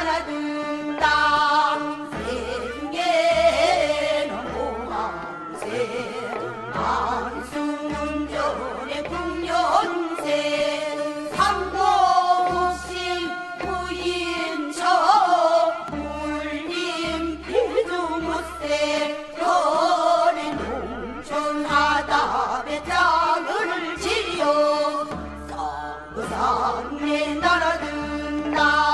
나라든 땅 세계는 공항세 만수문전의 국년세 상고신 부인처 물림 비중무세 별의 농촌하답의 짝을 지어 쌍그상의 나라든 땅